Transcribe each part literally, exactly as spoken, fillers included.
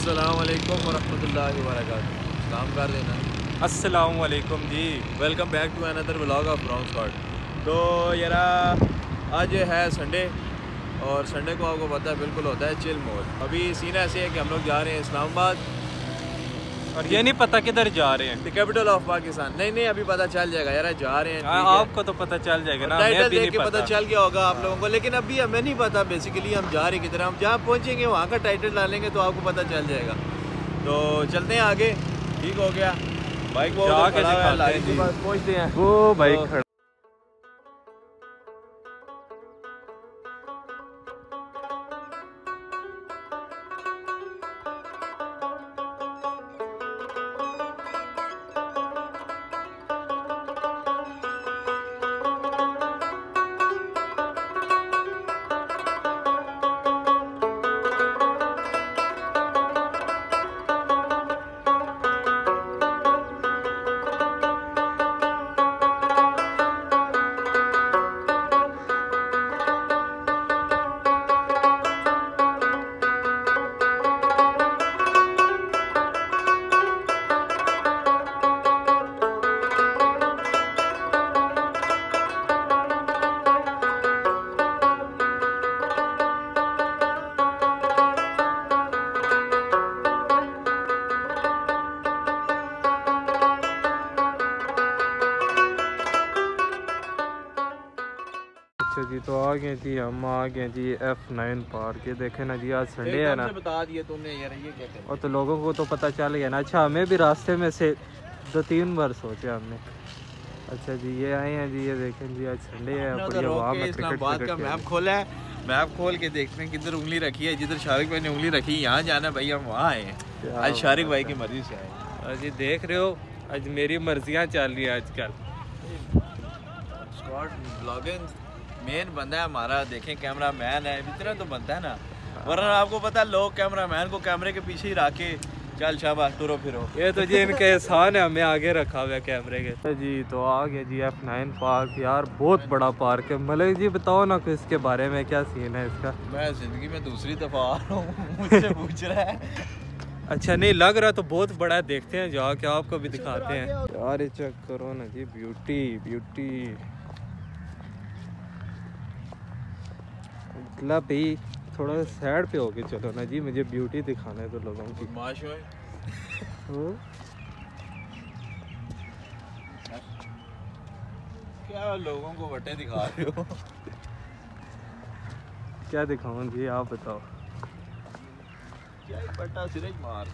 अस्सलामुअलैकुम वरहमतुल्लाहि वबरकातुहू। सलाम कर देना। अस्सलामुअलैकुम जी, welcome back to another vlog of Brown Scott. तो यारा आज है संडे और संडे को आपको पता है बिल्कुल होता है चिल मोड। अभी सीन ऐसे है कि हम लोग जा रहे हैं इस्लामाबाद और ये नहीं पता किधर जा रहे हैं। The capital of Pakistan. नहीं नहीं अभी पता चल जाएगा यार, जा रहे हैं। आ, आपको तो पता चल जाएगा ना, टाइटल देख के पता चल गया होगा आप लोगों को, लेकिन अभी हमें नहीं पता बेसिकली हम जा रहे किधर। हम जहाँ पहुँचेंगे वहाँ का टाइटल डालेंगे तो आपको पता चल जाएगा। तो चलते हैं आगे। ठीक हो गया, बाइक वो पहुँचते हैं। वो बाइक खड़ा। जी तो आ गए जी, हम आ गए जी एफ नाइन पार्क। ये देखे ना जी, आज संडे है ना। बता दिया तुमने यार, ये क्या कर। और तो लोगों को तो पता चल गया ना। अच्छा, हमें भी रास्ते में से दो तीन बार सोचा हमने। अच्छा जी, ये आए हैं जी, ये देखें जी आज संडे है। वहाँ में इस्लामाबाद का मैप खोला है, मैप खोल के देखते हैं किधर उंगली रखी है। जिधर शारिक भाई ने उंगली रखी यहाँ जाना भाई, हम वहाँ आए हैं। आज शारिक भाई की मर्जी से आए। जी देख रहे हो, आज मेरी मर्जियाँ चल रही है आजकल। ब्लॉगिंग मेन बंदा है हमारा, देखें कैमरा मैन है इतना तो बनता है ना, वरना आपको पता है लोग कैमरा मैन को कैमरे के पीछे ही रख के चल शाबाश टुरो फिरो। ये तो जी इनके एहसान है, हमें आगे रखा हुआ है कैमरे के। जी तो आ गया जी एफ नाइन पार्क। यार बहुत बड़ा पार्क है। मलिक जी बताओ ना कि इसके बारे में क्या सीन है इसका। मैं जिंदगी में दूसरी दफा आ रहा हूँ, मुझसे पूछ रहा है। अच्छा नहीं लग रहा तो बहुत बड़ा है, देखते हैं जाके आपको भी दिखाते हैं। यार ये चेक करो ना जी, ब्यूटी ब्यूटी। मतलब भाई थोड़ा साइड पे होके चलो ना जी, मुझे ब्यूटी दिखाना है तो लोगों की। क्या लोगों को बटे दिखा रहे हो? क्या दिखाऊं जी, आप बताओ। क्या बटा सिर्फ मार।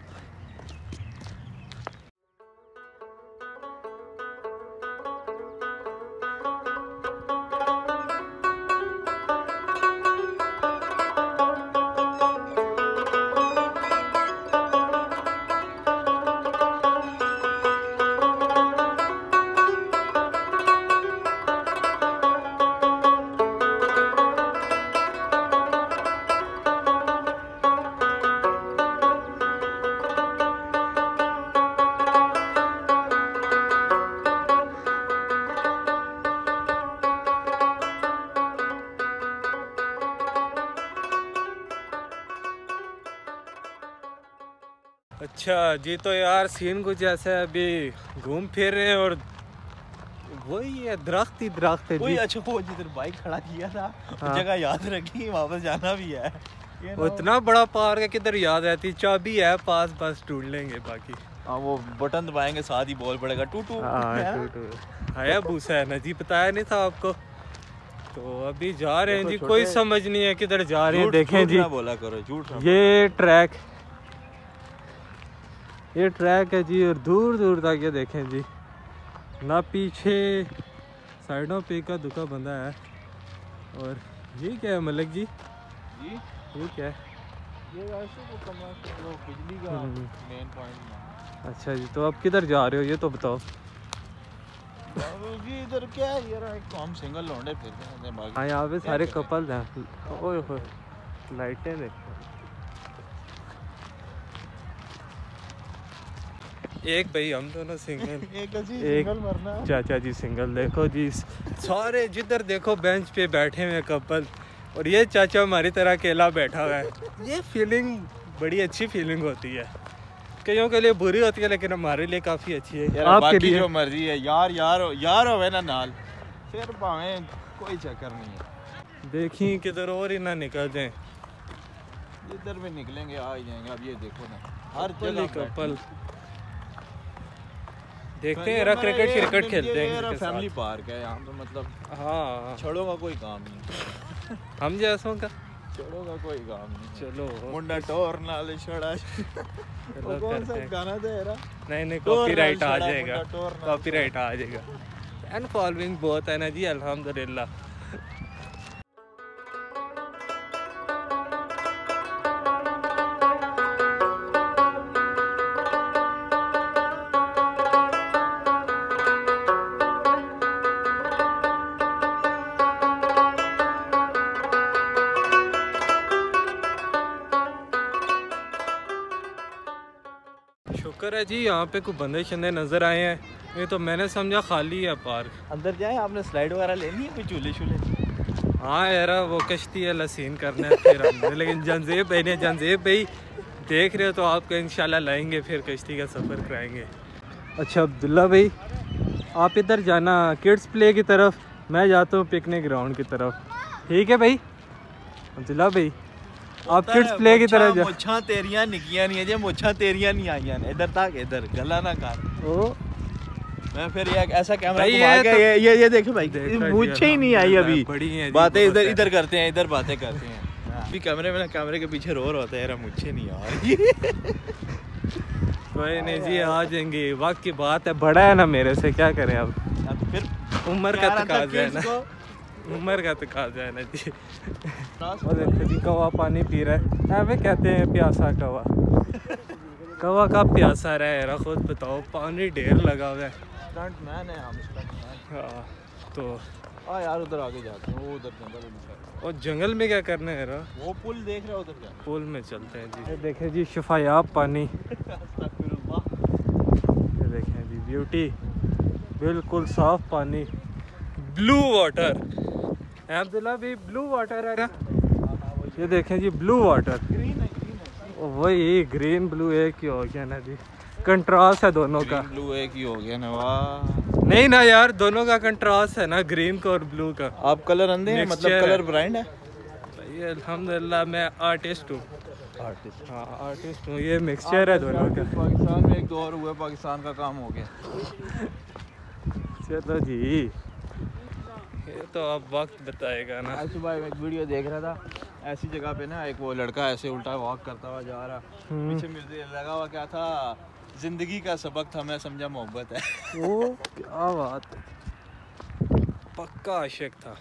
अच्छा जी तो यार सीन कुछ ऐसा है, अभी घूम फिर रहे हैं और वही है, दरख्त ही दरख्त है जी। अच्छा वो जिधर बाइक खड़ा किया था हाँ। जगह याद रखी, वापस जाना भी है। इतना बड़ा पार्क है, किधर याद रहती। चाबी है पास, बस ढूंढ लेंगे बाकी। हाँ वो बटन दबाएंगे साथ ही बोल पड़ेगा टू टू। है भूसा है ना जी, बताया नहीं था आपको। तो अभी जा रहे हैं जी, कोई समझ नहीं है किधर जा रहे हैं। देखें जी, बोला करो झूठ। ये ट्रैक ये ट्रैक है जी, और दूर दूर तक ये देखें जी ना, पीछे साइडों पे का दुका बंदा है। और ये क्या है मलिक जी? जी ये क्या है? ये वैसे तो कमरा बिजली का मेन पॉइंट। अच्छा जी, तो अब किधर जा रहे हो ये तो बताओ जी। इधर क्या है यार, एक हम सिंगल लौंडे फिरते हैं। हाँ यहाँ पे सारे कपल हैं। ओए होए लाइटें देखो। एक भाई हम दोनों सिंगल एक जी एक सिंगल मरना। चाचा जी सिंगल। देखो जी सारे जिधर देखो बेंच पे बैठे हुए कपल, और ये चाचा हमारी तरह अकेला बैठा हुआ है। ये फीलिंग बड़ी अच्छी फीलिंग होती है। कईयों के लिए बुरी होती है लेकिन हमारे लिए काफ़ी अच्छी है। यार आपके बाकी लिए जो मर्जी है यार यार यार होवे ना नाल फिर भावें कोई चक्कर नहीं है। देखिए किधर और ही ना निकल जाए, जिधर भी निकलेंगे आ ही जाएंगे। अब ये देखो ना हर कपल ही जगह कपल देखते हैं यार क्रिकेट क्रिकेट खेलते हैं यार फैमिली पार्क है यहाँ पे, मतलब हाँ छोड़ों का कोई काम नहीं, हम जैसों का छोड़ों का कोई काम नहीं। चलो मुंडा टोर नाल छड़ा चलो कौन सा करते हैं। गाना दे रहा नहीं नहीं टोर कॉपीराइट नाल आ छड़ा, जाएगा, मुंडा टोर नाल कॉपीराइट आ जाएगा। एंड फॉलोइंग बहुत है ना जी अल्हम्दुलिल्लाह। शुक्र है जी यहाँ पे कुछ बंदे शंदे नज़र आए हैं, ये तो मैंने समझा खाली है पार्क। अंदर जाए आपने स्लाइड वगैरह लेनी है, कोई झूले शूले? हाँ यार वो कश्ती है लसीन करना है फिर हमने, लेकिन जंजेब भाई ने जंजेब भाई देख रहे हो तो आपको इंशाल्लाह लाएंगे, फिर कश्ती का सफ़र कराएंगे। अच्छा अब्दुल्ला भाई आप इधर जाना किड्स प्ले की तरफ, मैं जाता हूँ पिकनिक ग्राउंड की तरफ, ठीक है भाई? अब्दुल्ला भाई आप किड्स प्ले की तरफ जा। मुच्छां तेरियां निकियां नहीं है जे, मुच्छां तेरियां नहीं आईयां ने इधर तक, इधर गला ना कर। ओ मैं फिर ये ऐसा कैमरा भाई घुमा ये के तो- ये ये ये देखो भाई देखो जी, मुझे ही नहीं आई अभी, बड़ी हैं जी, बातें बहुत इधर है। इधर करते हैं, इधर बातें करते हैं। अभी कैमरे में ना कैमरे के पीछे रो रहा होता है यार मुझे नहीं आ रही। कोई नहीं जी आ जाएंगे, वक्त की बात है, बड़ा है ना मेरे से, क्या करें अब, अब फिर उम्र का तकाजा है kids ना, को उम्र का तकाजा है ना जी। और देखो जी कौवा पानी पी रहा है, अबे कहते हैं प्यासा कौवा। कौवा का प्यासा रहा है, खुद बताओ, पानी ढेर लगा हुआ है। स्टंट मैन है हम, स्टंट मैन। हाँ तो आ यार उधर आगे जाते हैं, वो उधर जंगल में। और जंगल में क्या करना है रा? वो पुल देख रहे हो उधर क्या? पुल में चलते हैं जी। ये देखें जी शफायाब पानी, ये देखें जी ब्यूटी, बिल्कुल साफ पानी, ब्लू वाटर। अब्दुल्ला भी ब्लू वाटर है ना, ये देखें जी ब्लू वाटर, ग्रीन है, ग्रीन है। वही ग्रीन ब्लू एक ही हो गया ना जी, कंट्रास्ट है दोनों का। ब्लू एक ही हो गया ना, वाह। नहीं ना यार दोनों का कंट्रास्ट है ना, ग्रीन का और ब्लू का। आप कलर अंधे हैं, मतलब Mixture कलर है। ब्राइंड है। भाई अल्हम्दुलिल्लाह मैं आर्टिस्ट हूँ, आर्टिस्ट। हाँ आर्टिस्ट हूँ, ये मिक्सचर है दोनों का। पाकिस्तान में एक दौर हुआ, पाकिस्तान का काम हो गया। चलो जी ये तो अब वक्त बताएगा ना। आज सुबह मैं एक वीडियो देख रहा था, ऐसी जगह पे ना एक वो लड़का ऐसे उल्टा वॉक करता हुआ जा रहा, हम्म। पीछे म्यूजिक लगा हुआ, क्या था, जिंदगी का सबक था, मैं समझा मोहब्बत है। ओ क्या बात है, पक्का आशिक था।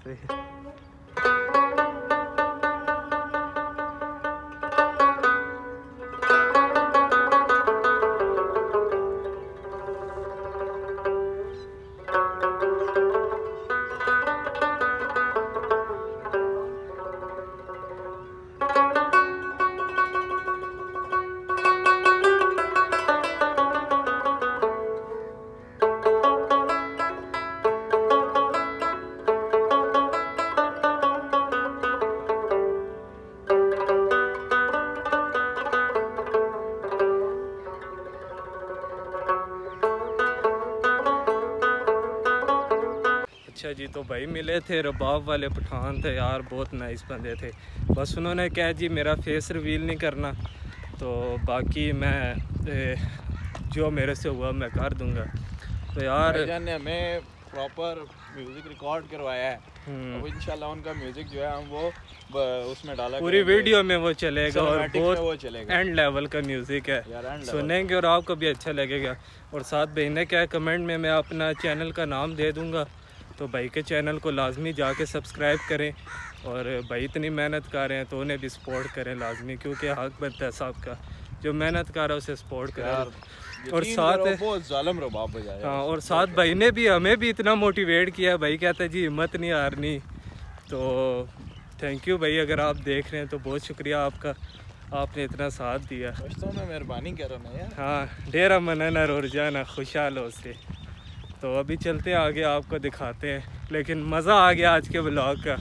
अच्छा जी तो भाई मिले थे रबाब वाले पठान थे यार, बहुत नाइस बंदे थे। बस उन्होंने कहा जी मेरा फेस रिवील नहीं करना, तो बाकी मैं ए, जो मेरे से हुआ मैं कर दूंगा। तो यार भाईजान ने हमें प्रॉपर म्यूजिक रिकॉर्ड करवाया है, हम्म, अब इंशाल्लाह उनका म्यूजिक जो है हम वो ब- उसमें डाला पूरी करेंगे। वीडियो में वो चलेगा और Cinematic में वो बहुत चलेगा एंड लेवल का म्यूज़िक है, यार, end level। सुनेंगे और आपको भी अच्छा लगेगा। और साथ भाई ने क्या कमेंट में मैं अपना चैनल का नाम दे दूंगा, तो भाई के चैनल को लाजमी जाके सब्सक्राइब करें, और भाई इतनी मेहनत कर रहे हैं तो उन्हें भी सपोर्ट करें लाजमी, क्योंकि हक बनता है साहब का, जो मेहनत कर रहा है उसे सपोर्ट यार, करें। और यकीन साथ करो, बहुत जालिम रबाब बजाया। हाँ, और साथ भाई ने भी हमें भी इतना मोटिवेट किया, भाई कहता है जी हिम्मत नहीं हारनी। तो थैंक यू भाई, अगर आप देख रहे हैं तो बहुत शुक्रिया आपका, आपने इतना साथ दिया। दोस्तों में मेहरबानी करो ना यार। हाँ डेरा मनाना रोर जाना खुशहाल हो से। तो अभी चलते हैं आगे, आपको दिखाते हैं, लेकिन मज़ा आ गया आज के ब्लॉग का,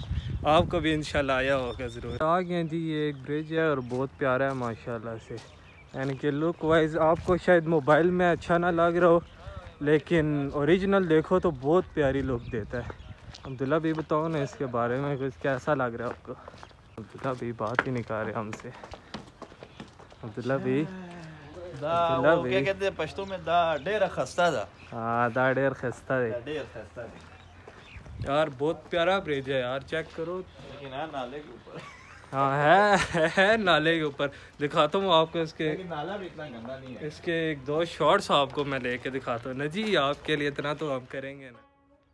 आपको भी इंशाल्लाह आया होगा ज़रूर। आ गए जी, ये एक ब्रिज है और बहुत प्यारा है माशाल्लाह से, यानी कि लुक वाइज आपको शायद मोबाइल में अच्छा ना लग रहा हो, लेकिन ओरिजिनल देखो तो बहुत प्यारी लुक देता है। अब्दुल्ला भी बताओ ना इसके बारे में, कुछ कैसा लग रहा है आपको? अब्दुल्ला भी बात ही नहीं कर रहे हमसे। अब्दुल्ला भी दा वो क्या कहते हैं पश्तो में, दा डेर खस्ता था। हाँ, दा डेर खस्ता है डेर खस्ता है यार, बहुत प्यारा ब्रिज है यार, चेक करो। लेकिन है नाले के ऊपर। हाँ है, है, है नाले के ऊपर। दिखाता हूँ आपको इसके, नाला भी इतना गंदा नहीं है। इसके एक दो शॉट्स आपको मैं लेके दिखाता हूँ ना जी, आपके लिए इतना तो हम करेंगे ना।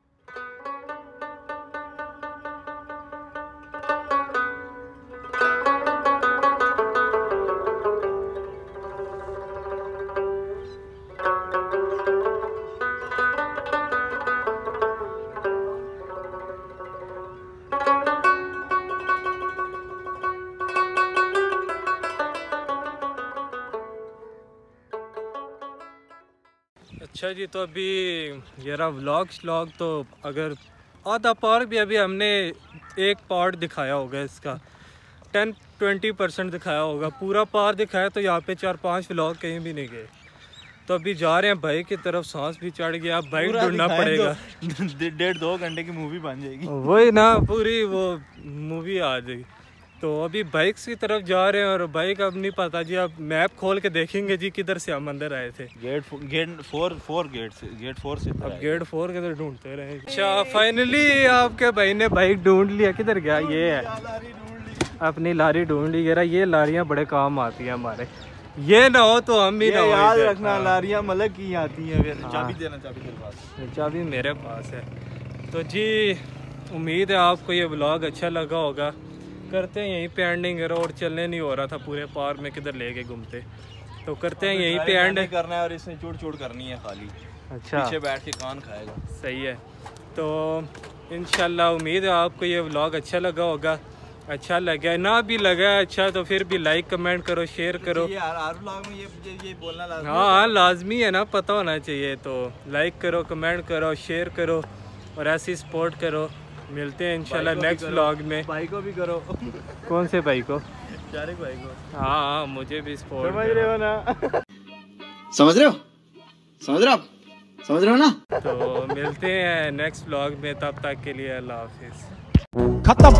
अच्छा जी, तो अभी ये रहा व्लॉग श्लॉग। तो अगर आधा पार्क भी अभी हमने एक पार्ट दिखाया होगा इसका, टेन ट्वेंटी परसेंट दिखाया होगा। पूरा पार्क दिखाया तो यहाँ पे चार पांच व्लॉग कहीं भी नहीं गए। तो अभी जा रहे हैं भाई की तरफ, सांस भी चढ़ गया, बाइक ढूंढना पड़ेगा। डेढ़ दो घंटे की मूवी बन जाएगी। वही ना, पूरी वो मूवी आ जाएगी। तो अभी बाइक्स की तरफ जा रहे हैं और बाइक अब नहीं पता जी, अब मैप खोल के देखेंगे जी किधर से हम अंदर आए थे। Gate gate four four gate से गेट फोर से अब गेट फोर के ढूंढते रहे। अच्छा फाइनली आपके भाई ने बाइक ढूंढ लिया। किधर गया? ये है, अपनी लारी ढूंढ ली। ये लारियां बड़े काम आती हैं हमारे, ये ना हो तो हम भी ना हो। याद रखना, लारियां मलक की आती हैं। फिर चाबी देना, चाबी तेरे पास। चाबी मेरे पास है। तो जी उम्मीद है आपको ये व्लॉग अच्छा लगा होगा। करते हैं यहीं पे एंडिंग, और चलने नहीं हो रहा था पूरे पार्क में, किधर लेके घूमते। तो करते हैं यहीं पे एंड करना है और इसने चूड़ चूड़ करनी है खाली। अच्छा, पीछे बैठ के कान खाएगा। सही है। तो इंशाल्लाह उम्मीद है आपको ये व्लॉग अच्छा लगा होगा। अच्छा लगा ना भी लगा अच्छा तो फिर भी लाइक कमेंट करो, शेयर करो। यार हर व्लॉग में ये ये बोलना लाजमी। हाँ हाँ लाजमी है ना, पता होना चाहिए। तो लाइक करो, कमेंट करो, शेयर करो और ऐसी सपोर्ट करो। मिलते हैं इंशाल्लाह नेक्स्ट व्लॉग में। भाई को भी करो। कौन से भाई को? चारिक भाई को। हाँ हाँ मुझे भी सपोर्ट। समझ रहे हो ना? समझ रहे हो समझ रहे हो आप समझ रहे हो ना? तो मिलते हैं नेक्स्ट व्लॉग में, तब तक के लिए अल्लाह हाफिज। खत्म,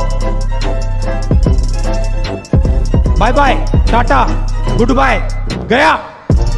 bye bye, tata, good bye, गया।